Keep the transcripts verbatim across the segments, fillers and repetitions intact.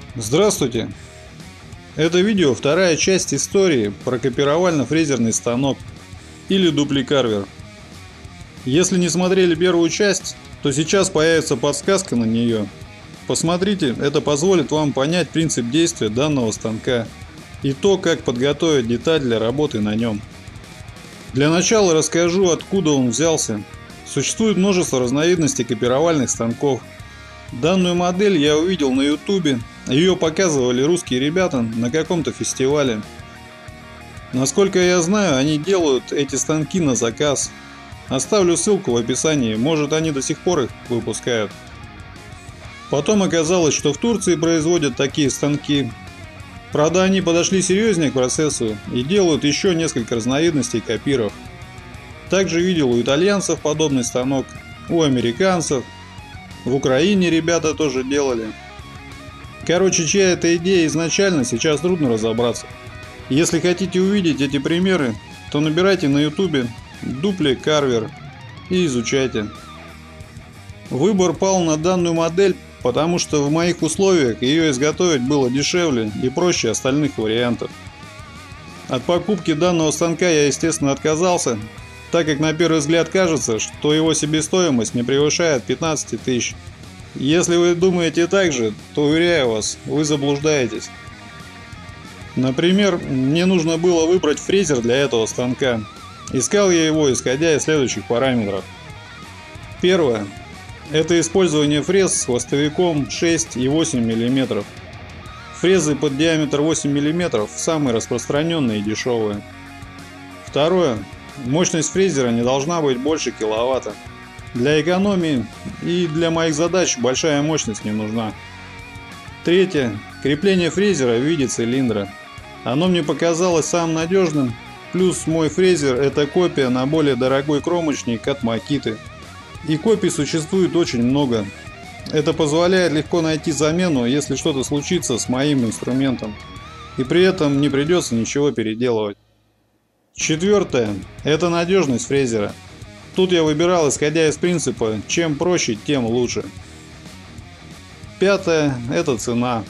Здравствуйте! Это видео вторая часть истории про копировально-фрезерный станок или дупликарвер. Если не смотрели первую часть, то сейчас появится подсказка на нее. Посмотрите, это позволит вам понять принцип действия данного станка и то, как подготовить деталь для работы на нем. Для начала расскажу, откуда он взялся. Существует множество разновидностей копировальных станков. Данную модель я увидел на ютубе, ее показывали русские ребята на каком-то фестивале. Насколько я знаю, они делают эти станки на заказ. Оставлю ссылку в описании, может они до сих пор их выпускают. Потом оказалось, что в Турции производят такие станки. Правда, они подошли серьезнее к процессу и делают еще несколько разновидностей копиров. Также видел у итальянцев подобный станок, у американцев. В Украине ребята тоже делали. Короче, чья это идея изначально, сейчас трудно разобраться. Если хотите увидеть эти примеры, то набирайте на ютубе дупликарвер и изучайте. Выбор пал на данную модель, потому что в моих условиях ее изготовить было дешевле и проще остальных вариантов. От покупки данного станка я, естественно, отказался, так как на первый взгляд кажется, что его себестоимость не превышает пятнадцати тысяч. Если вы думаете так же, то уверяю вас, вы заблуждаетесь. Например, мне нужно было выбрать фрезер для этого станка. Искал я его, исходя из следующих параметров. Первое. Это использование фрез с хвостовиком шесть и восемь миллиметров. Фрезы под диаметр восемь миллиметров самые распространенные и дешевые. Второе. Мощность фрезера не должна быть больше киловатта. Для экономии и для моих задач большая мощность не нужна. Третье. Крепление фрезера в виде цилиндра. Оно мне показалось самым надежным. Плюс мой фрезер — это копия на более дорогой кромочник от Makita. И копий существует очень много. Это позволяет легко найти замену, если что-то случится с моим инструментом. И при этом не придется ничего переделывать. Четвертое. Это надежность фрезера. Тут я выбирал, исходя из принципа, чем проще, тем лучше. Пятое. Это цена.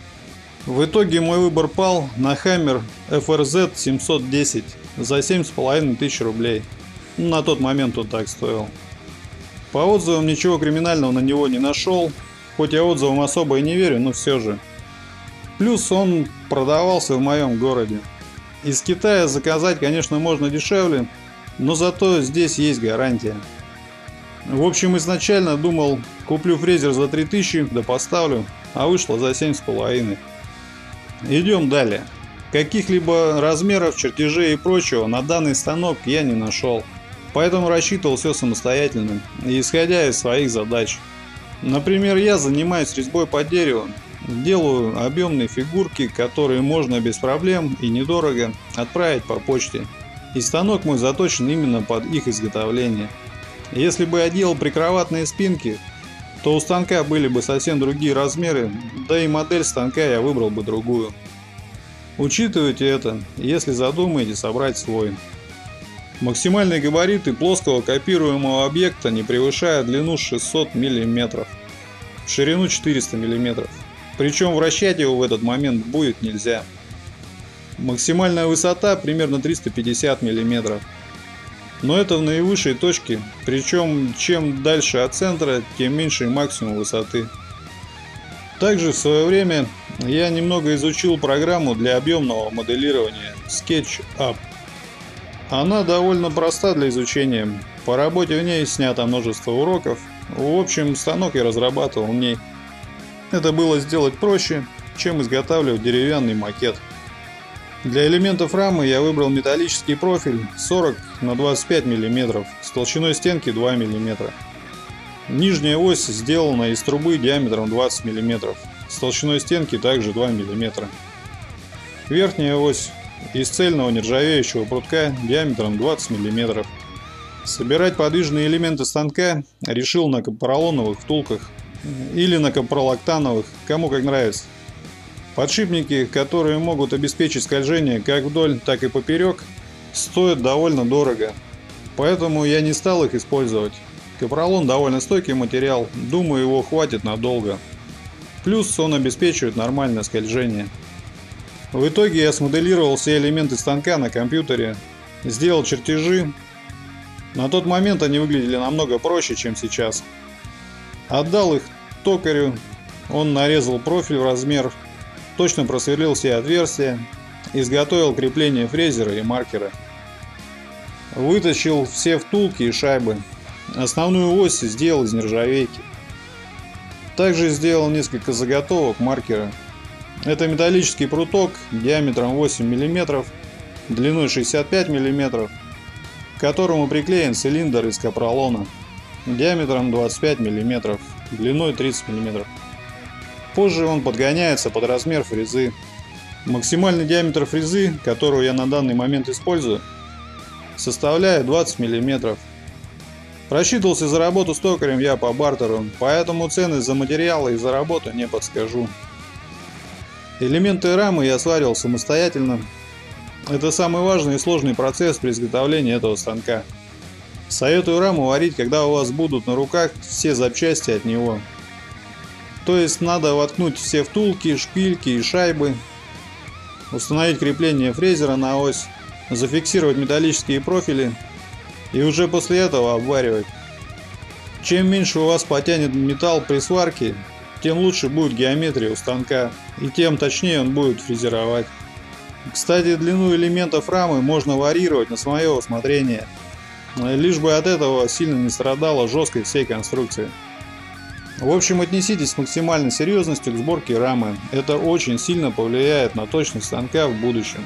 В итоге мой выбор пал на Hammer эф эр зет семьсот десять за семь с половиной тысяч рублей. На тот момент он так стоил. По отзывам ничего криминального на него не нашел, хоть я отзывам особо и не верю, но все же. Плюс он продавался в моем городе. Из Китая заказать, конечно, можно дешевле, но зато здесь есть гарантия. В общем, изначально думал, куплю фрезер за три тысячи, да поставлю, а вышло за семь с половиной. Идем далее. Каких-либо размеров, чертежей и прочего на данный станок я не нашел, поэтому рассчитывал все самостоятельно, исходя из своих задач. Например, я занимаюсь резьбой по дереву. Делаю объемные фигурки, которые можно без проблем и недорого отправить по почте. И станок мой заточен именно под их изготовление. Если бы я делал прикроватные спинки, то у станка были бы совсем другие размеры, да и модель станка я выбрал бы другую. Учитывайте это, если задумаете собрать свой. Максимальные габариты плоского копируемого объекта не превышают длину шестьсот миллиметров, в ширину четыреста миллиметров. Причем вращать его в этот момент будет нельзя. Максимальная высота примерно триста пятьдесят миллиметров. Но это в наивысшей точке, причем чем дальше от центра, тем меньше максимум высоты. Также в свое время я немного изучил программу для объемного моделирования SketchUp. Она довольно проста для изучения. По работе в ней снято множество уроков. В общем, станок я разрабатывал в ней. Это было сделать проще, чем изготавливать деревянный макет. Для элементов рамы я выбрал металлический профиль сорок на двадцать пять миллиметров с толщиной стенки два миллиметра. Нижняя ось сделана из трубы диаметром двадцать миллиметров, с толщиной стенки также два миллиметра. Верхняя ось из цельного нержавеющего прутка диаметром двадцать миллиметров. Собирать подвижные элементы станка решил на копролоновых втулках или на копролоктановых, кому как нравится. Подшипники, которые могут обеспечить скольжение как вдоль, так и поперек, стоят довольно дорого, поэтому я не стал их использовать. Копролон довольно стойкий материал, думаю, его хватит надолго. Плюс он обеспечивает нормальное скольжение. В итоге я смоделировал все элементы станка на компьютере, сделал чертежи. На тот момент они выглядели намного проще, чем сейчас. Отдал их токарю, он нарезал профиль в размер, точно просверлил все отверстия, изготовил крепление фрезера и маркера. Вытащил все втулки и шайбы. Основную ось сделал из нержавейки. Также сделал несколько заготовок маркера. Это металлический пруток диаметром восемь миллиметров, длиной шестьдесят пять миллиметров, к которому приклеен цилиндр из капролона диаметром двадцать пять миллиметров, длиной тридцать миллиметров. Позже он подгоняется под размер фрезы. Максимальный диаметр фрезы, которую я на данный момент использую, составляет двадцать миллиметров. Рассчитывался за работу с токарем я по бартеру, поэтому цены за материалы и за работу не подскажу. Элементы рамы я сварил самостоятельно. Это самый важный и сложный процесс при изготовлении этого станка. Советую раму варить, когда у вас будут на руках все запчасти от него. То есть надо воткнуть все втулки, шпильки и шайбы, установить крепление фрезера на ось, зафиксировать металлические профили и уже после этого обваривать. Чем меньше у вас потянет металл при сварке, тем лучше будет геометрия у станка и тем точнее он будет фрезеровать. Кстати, длину элементов рамы можно варьировать на свое усмотрение, лишь бы от этого сильно не страдала жесткость всей конструкции. В общем, отнеситесь с максимальной серьезностью к сборке рамы, это очень сильно повлияет на точность станка в будущем.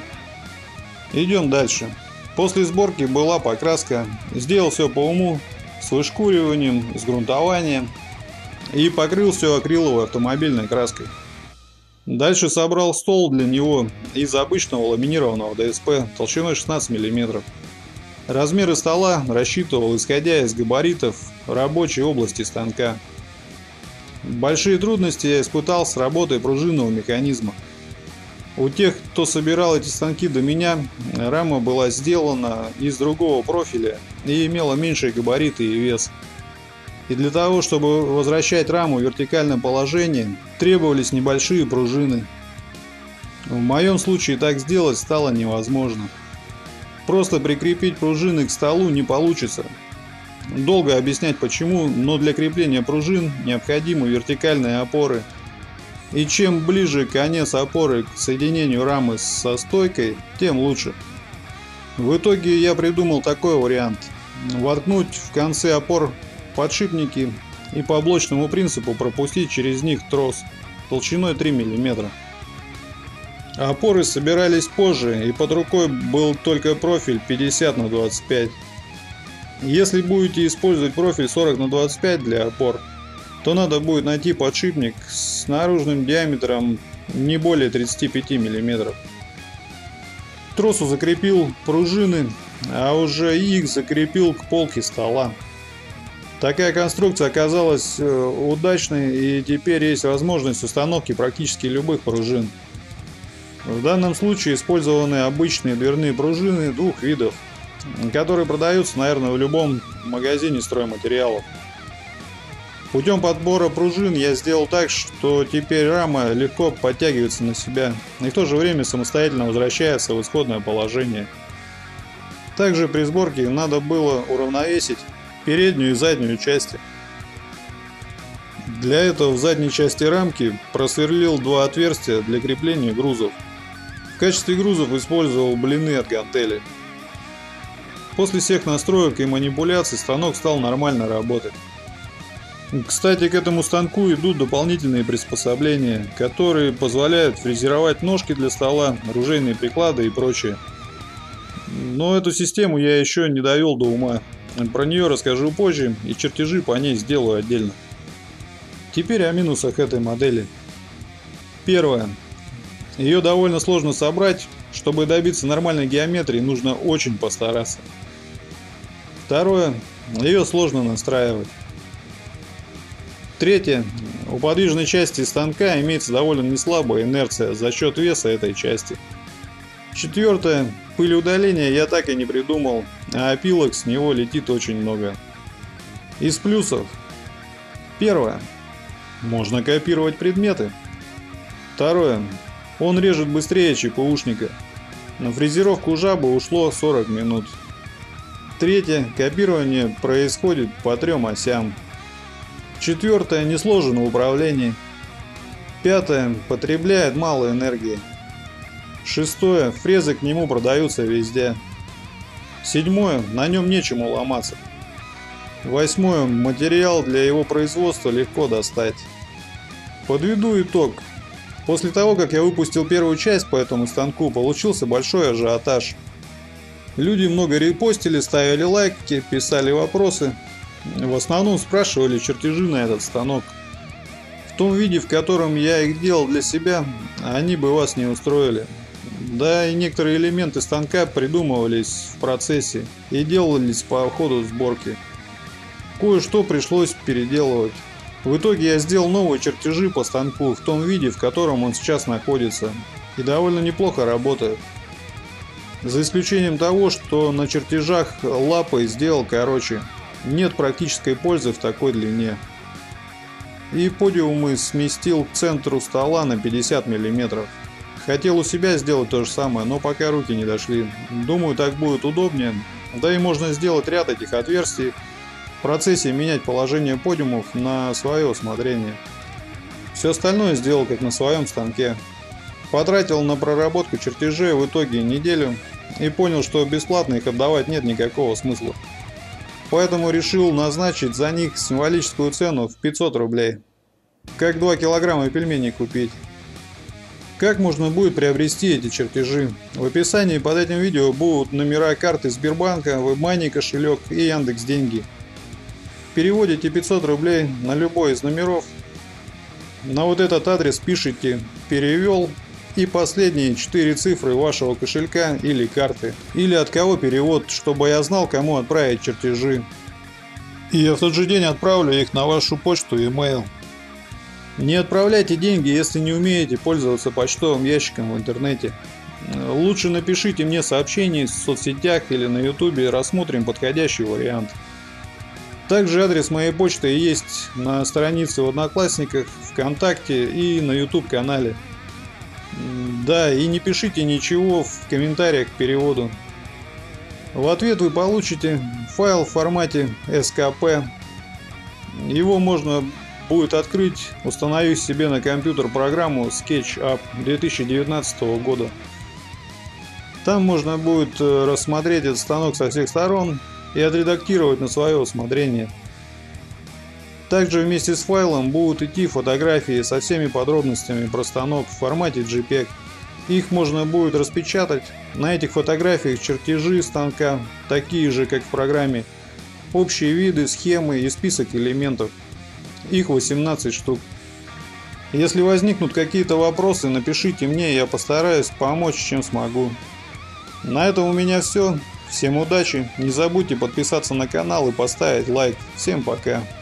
Идем дальше. После сборки была покраска, сделал все по уму, с вышкуриванием, с грунтованием и покрыл все акриловой автомобильной краской. Дальше собрал стол для него из обычного ламинированного ДСП толщиной шестнадцать миллиметров. Размеры стола рассчитывал исходя из габаритов рабочей области станка. Большие трудности я испытал с работой пружинного механизма. У тех, кто собирал эти станки до меня, рама была сделана из другого профиля и имела меньшие габариты и вес. И для того, чтобы возвращать раму в вертикальное положение, требовались небольшие пружины. В моем случае так сделать стало невозможно. Просто прикрепить пружины к столу не получится. Долго объяснять почему, но для крепления пружин необходимы вертикальные опоры. И чем ближе конец опоры к соединению рамы со стойкой, тем лучше. В итоге я придумал такой вариант. Воткнуть в конце опор подшипники и по блочному принципу пропустить через них трос толщиной три миллиметра. Опоры собирались позже, и под рукой был только профиль пятьдесят на двадцать пять. Если будете использовать профиль сорок на двадцать пять для опор, то надо будет найти подшипник с наружным диаметром не более тридцати пяти миллиметров. К тросу закрепил пружины, а уже их закрепил к полке стола. Такая конструкция оказалась удачной, и теперь есть возможность установки практически любых пружин. В данном случае использованы обычные дверные пружины двух видов, которые продаются, наверное, в любом магазине стройматериалов. Путем подбора пружин я сделал так, что теперь рама легко подтягивается на себя и в то же время самостоятельно возвращается в исходное положение. Также при сборке надо было уравновесить переднюю и заднюю части. Для этого в задней части рамки просверлил два отверстия для крепления грузов. В качестве грузов использовал блины от гантелей. После всех настроек и манипуляций станок стал нормально работать. Кстати, к этому станку идут дополнительные приспособления, которые позволяют фрезеровать ножки для стола, оружейные приклады и прочее. Но эту систему я еще не довел до ума. Про нее расскажу позже и чертежи по ней сделаю отдельно. Теперь о минусах этой модели. Первое. Ее довольно сложно собрать. Чтобы добиться нормальной геометрии, нужно очень постараться. Второе. Ее сложно настраивать. Третье. У подвижной части станка имеется довольно неслабая инерция за счет веса этой части. Четвертое. Пылеудаления я так и не придумал, а опилок с него летит очень много. Из плюсов. Первое. Можно копировать предметы. Второе. Он режет быстрее ЧПУшника. На фрезеровку жабы ушло сорок минут. Третье. Копирование происходит по трем осям. Четвертое. Не сложено в управлении. Пятое. Потребляет мало энергии. Шестое. Фрезы к нему продаются везде. Седьмое. На нем нечему ломаться. Восьмое. Материал для его производства легко достать. Подведу итог. После того, как я выпустил первую часть по этому станку, получился большой ажиотаж. Люди много репостили, ставили лайки, писали вопросы. В основном спрашивали чертежи на этот станок. В том виде, в котором я их делал для себя, они бы вас не устроили. Да и некоторые элементы станка придумывались в процессе и делались по ходу сборки. Кое-что пришлось переделывать. В итоге я сделал новые чертежи по станку в том виде, в котором он сейчас находится, и довольно неплохо работает. За исключением того, что на чертежах лапы сделал короче. Нет практической пользы в такой длине. И подиумы сместил к центру стола на пятьдесят миллиметров. Хотел у себя сделать то же самое, но пока руки не дошли. Думаю, так будет удобнее. Да и можно сделать ряд этих отверстий. В процессе менять положение подиумов на свое усмотрение. Все остальное сделал как на своем станке. Потратил на проработку чертежей в итоге неделю и понял, что бесплатно их отдавать нет никакого смысла. Поэтому решил назначить за них символическую цену в пятьсот рублей. Как два килограмма пельменей купить. Как можно будет приобрести эти чертежи? В описании под этим видео будут номера карты Сбербанка, WebMoney кошелек и Яндекс.Деньги. Переводите пятьсот рублей на любой из номеров. На вот этот адрес пишите «Перевел» и последние четыре цифры вашего кошелька или карты. Или от кого перевод, чтобы я знал, кому отправить чертежи. И я в тот же день отправлю их на вашу почту и email. Не отправляйте деньги, если не умеете пользоваться почтовым ящиком в интернете. Лучше напишите мне сообщение в соцсетях или на ютубе, рассмотрим подходящий вариант. Также адрес моей почты есть на странице в Одноклассниках, ВКонтакте и на YouTube канале. Да, и не пишите ничего в комментариях к переводу. В ответ вы получите файл в формате эс ка пэ. Его можно будет открыть, установив себе на компьютер программу SketchUp две тысячи девятнадцатого года. Там можно будет рассмотреть этот станок со всех сторон и отредактировать на свое усмотрение. Также вместе с файлом будут идти фотографии со всеми подробностями про станок в формате джей пег. Их можно будет распечатать. На этих фотографиях чертежи станка, такие же как в программе, общие виды, схемы и список элементов. Их восемнадцать штук. Если возникнут какие-то вопросы, напишите мне, я постараюсь помочь, чем смогу. На этом у меня все. Всем удачи, не забудьте подписаться на канал и поставить лайк. Всем пока.